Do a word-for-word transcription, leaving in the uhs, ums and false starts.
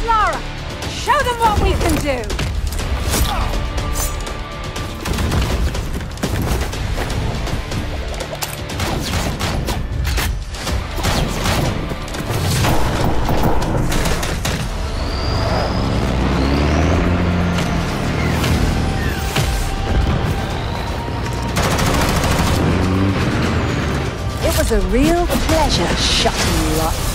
Lara, show them what we can do! It was a real pleasure shutting you up.